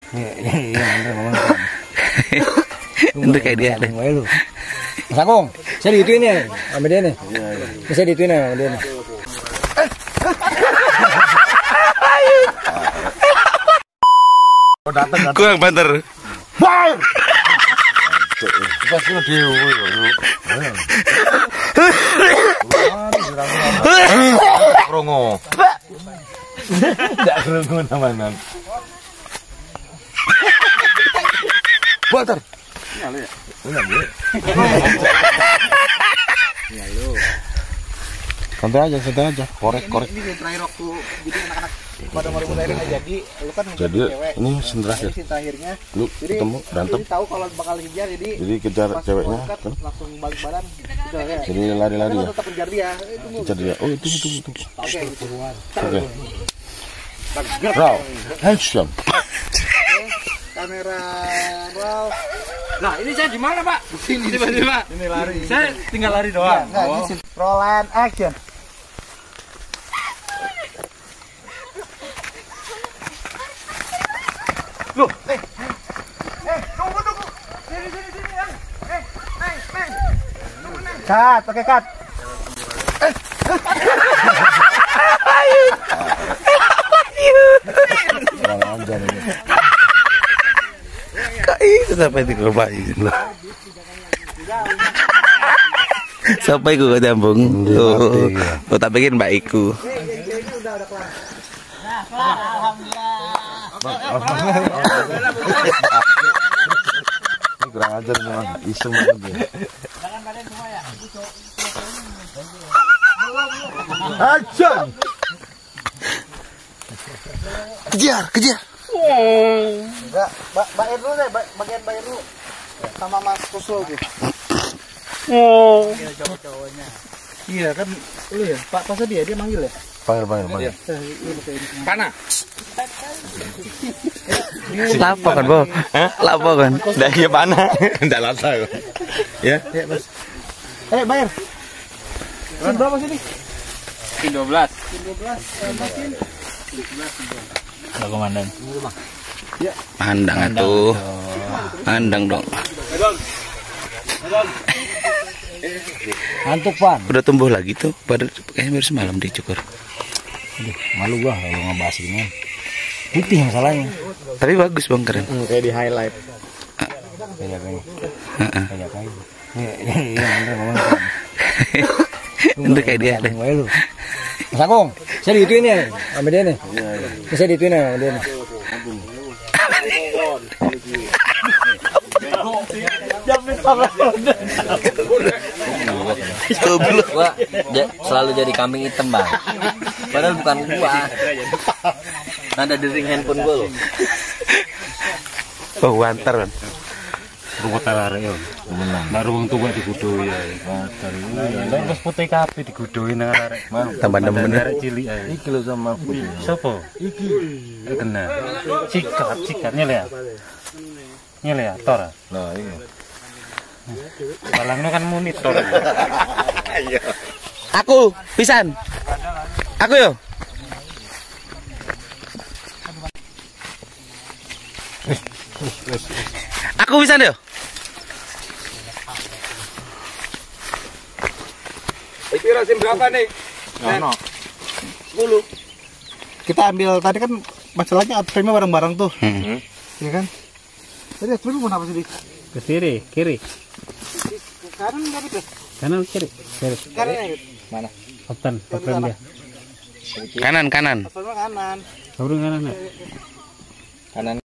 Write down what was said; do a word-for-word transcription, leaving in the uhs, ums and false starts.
Iya, iya, iya, bener ngomong. Itu kayak dia deh. Mas Agung, saya diituin ya sama dia nih. Iya, iya. Saya diituin ya sama dia nih. Kurang banter. Bang! Pas lu dewe Krongo. Ndak krongo namanan. Banter. Nyale ya. Nyale. Nyalo. Santai aja, santai aja. Korek, korek. Ini terakhir waktu jadi anak-anak pada baru mulai jadi, lu kan jadi cewek. Ini sin terakhir. Sin terakhirnya. Lu jadi, ketemu berantem. Jadi tahu kalau bakal kejar jadi. Jadi kejar ceweknya kan langsung balik badan. Udah ya. Jadi lari-lari ya. Tetap kejar dia. Itu kejar dia. Oh, itu itu itu. Oke. Oke. Raw. Action. Kamera raw. Nah, ini saya di mana, Pak? Di sini, Pak. Ini lari. Saya tinggal lari doang. Enggak, oh. Ini roll and action. Loh, eh. Eh, tunggu tunggu. Sini sini sini ya. Eh, Neng, Neng. Cut, pakai cut. Eh. Orang anjar ini. Itu sampai di kebayin loh. Sampai gue ketambung. Oh, oh tak bikin baikku. Ini kurang ajar memang iseng banget dia. Action. Kejar, kejar. Enggak, bayar dulu deh, bagian bayar dulu. Sama Mas Kusul tuh. Oh. Iya, cowok-cowoknya. Iya kan, lu ya, Pak Pasa dia, dia manggil ya? Panggil, panggil, panggil. Pana. Lapo kan, Bo? Hah? Lapo kan? Dah iya panah. Enggak lata kok. Ya. Ya, Mas. Eh, bayar. Sin berapa sini? Sin dua belas. Sin dua belas, sama sin Enggak komandan. Ya. Pandang atuh. Pandang dong. Ngantuk, Pan. Udah tumbuh lagi tuh. Baru kayaknya baru semalam dicukur. Aduh, malu gua kalau ngebahas ini. Putih masalahnya. Tapi bagus Bang, keren. Hmm, kayak di highlight. Kayak kayak. Heeh. Kayak kayak. Iya, iya, bener ngomong. Itu kayak dia deh. Mas Agung, saya diituin ya sama dia nih. Iya, iya. Saya diituin ya sama dia nih. Gua selalu jadi kambing hitam, Bang. Padahal bukan gua. Ada di ring handphone gua loh. Oh, wantar kan. Rumput arek yo. Nah, ruang tuwa digudoi ae. Wantar. Lah wis putih kabeh digudoi nang arek. Tambah nemen arek cilik ae. Iki lho sama putih. Sopo? Iki. Kena. Sikat, sikat nyele ya. Nyele ya, tor. Lah iya. Balangno kan monitor. Ayo. Aku pisan. Aku yo. Aku pisan yo. Iki rasim berapa nih? Ono. sepuluh. Kita ambil tadi kan masalahnya upstreamnya bareng-bareng tuh. Hmm. Iya kan? Tadi upstream mau apa sih? Ke kiri, kiri. Ke kanan enggak gitu? Kanan kiri. Kiri. Kanan ya? Mana? Kapten, kapten dia. Kanan, kanan. Upstreamnya kanan. Sabrung kanan. Kanan